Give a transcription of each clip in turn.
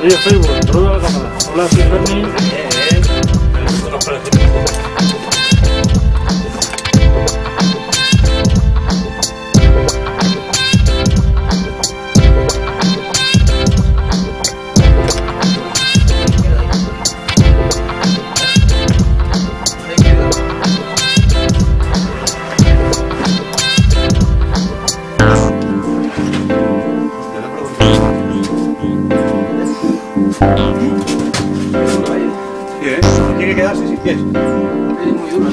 Oye, Facebook, saluda a la cámara. Hola, soy Ferni. Tiene que quedarse sin pies. Es muy duro.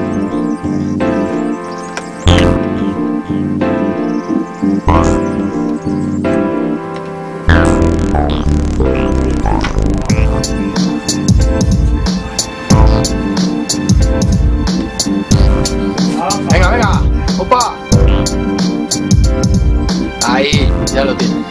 Venga, venga, opa. Ahí, ya lo tienes.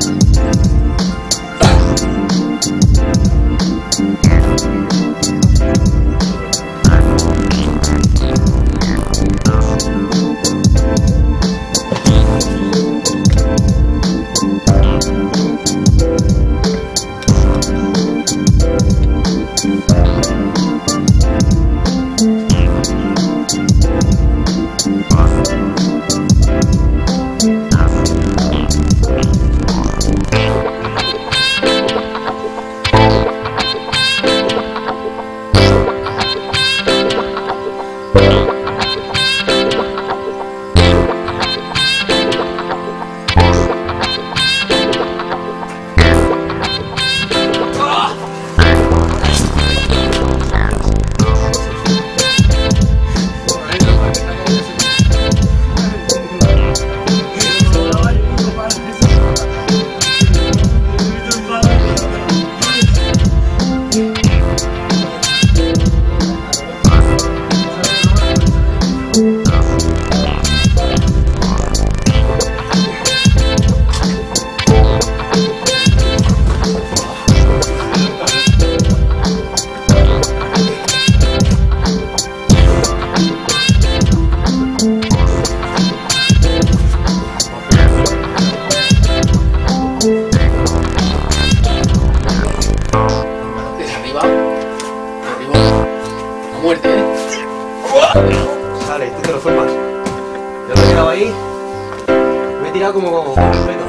Sale, tú te lo formas. Yo lo he tirado ahí. Me he tirado como completo.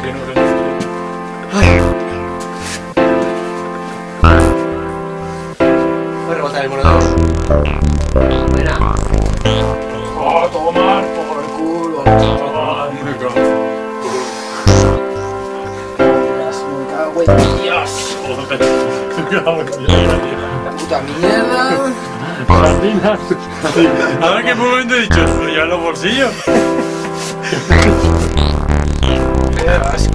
Voy a rebotar el mono de dos. Buena. ¡Oh, tomar por el culo! Me cago en Dios. La puta mierda. Sardinas. A ver qué momento he dicho, ¿lo llevan los bolsillos? Qué asco.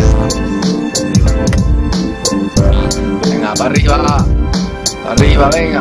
Arriba, arriba, venga.